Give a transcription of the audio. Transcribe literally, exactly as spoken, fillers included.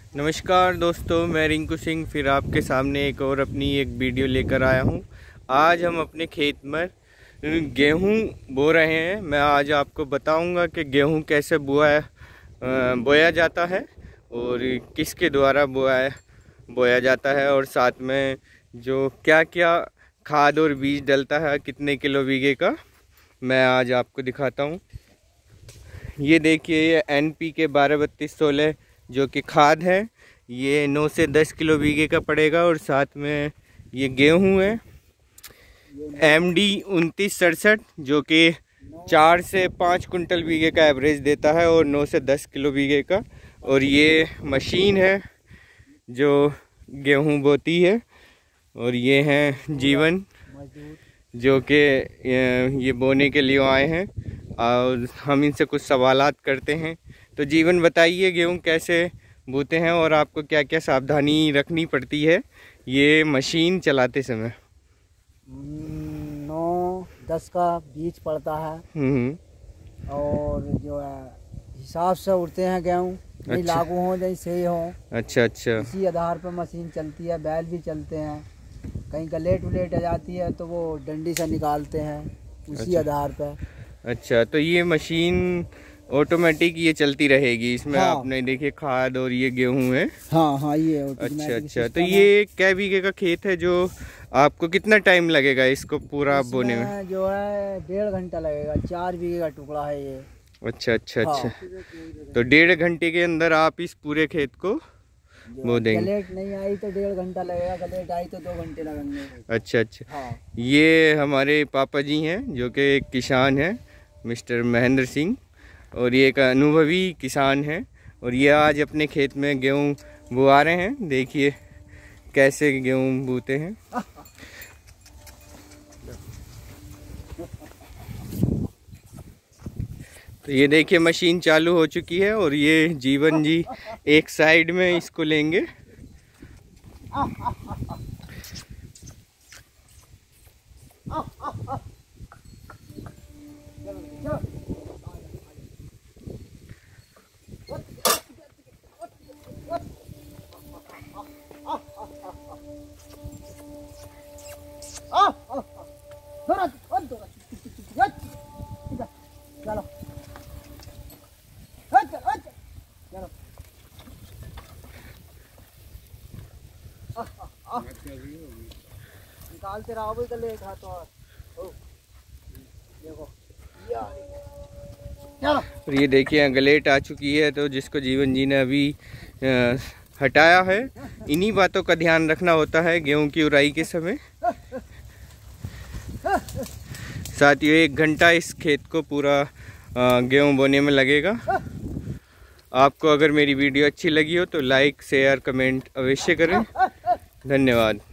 नमस्कार दोस्तों, मैं रिंकू सिंह फिर आपके सामने एक और अपनी एक वीडियो लेकर आया हूं। आज हम अपने खेत में गेहूं बो रहे हैं। मैं आज आपको बताऊंगा कि गेहूं कैसे बोया बोया जाता है और किसके द्वारा बोया बोया जाता है, और साथ में जो क्या क्या खाद और बीज डलता है, कितने किलो बीघे का, मैं आज आपको दिखाता हूं। ये देखिए, ये एन पी के बारह बत्तीस सोलह जो कि खाद है, ये नौ से दस किलो बीघे का पड़ेगा। और साथ में ये गेहूं है एम डी उनतीस सड़सठ जो कि चार से पाँच कुंटल बीघे का एवरेज देता है और नौ से दस किलो बीघे का। और ये मशीन है जो गेहूं बोती है। और ये हैं जीवन जो कि ये बोने के लिए आए हैं और हम इनसे कुछ सवालात करते हैं। तो जीवन, बताइए गेहूं कैसे बोते हैं और आपको क्या क्या सावधानी रखनी पड़ती है ये मशीन चलाते समय? नौ दस का बीज पड़ता है और जो है हिसाब से उड़ते हैं गेहूँ, नहीं अच्छा। लागू हो नहीं सही हो। अच्छा अच्छा। इसी आधार पर मशीन चलती है। बैल भी चलते हैं, कहीं गलेट उलेट आ जाती है तो वो डंडी से निकालते हैं उसी अच्छा। आधार पर। अच्छा, तो ये मशीन ऑटोमेटिक ये चलती रहेगी इसमें? हाँ। आपने देखिए खाद और ये गेहूं है। हाँ हाँ, ये अच्छा अच्छा। तो ये कै बीघे का खेत है जो आपको कितना टाइम लगेगा इसको पूरा बोने में? जो है डेढ़ घंटा लगेगा। चार बीघे का टुकड़ा है ये। अच्छा अच्छा हाँ। अच्छा। तो डेढ़ घंटे के अंदर आप इस पूरे खेत को बो देंगे? गलेट नहीं आई तो डेढ़ घंटा लगेगा, गलेट आई तो दो घंटे लगेंगे। अच्छा अच्छा। हाँ। ये हमारे पापा जी हैं जो कि एक किसान हैं, मिस्टर महेंद्र सिंह, और ये एक अनुभवी किसान हैं। और ये आज अपने खेत में गेहूं बुआ रहे हैं। देखिए कैसे गेहूं बोते हैं। तो ये देखिए मशीन चालू हो चुकी है और ये जीवन जी एक साइड में इसको लेंगे। चलो निकालते रहो भाई, लेट है तो देखो चलो। और ये देखिए गलेट आ चुकी है, तो जिसको जीवन जी ने अभी आ, हटाया है। इन्हीं बातों का ध्यान रखना होता है गेहूं की उड़ाई के समय। साथियों, एक घंटा इस खेत को पूरा गेहूं बोने में लगेगा। आपको अगर मेरी वीडियो अच्छी लगी हो तो लाइक शेयर कमेंट अवश्य करें। धन्यवाद।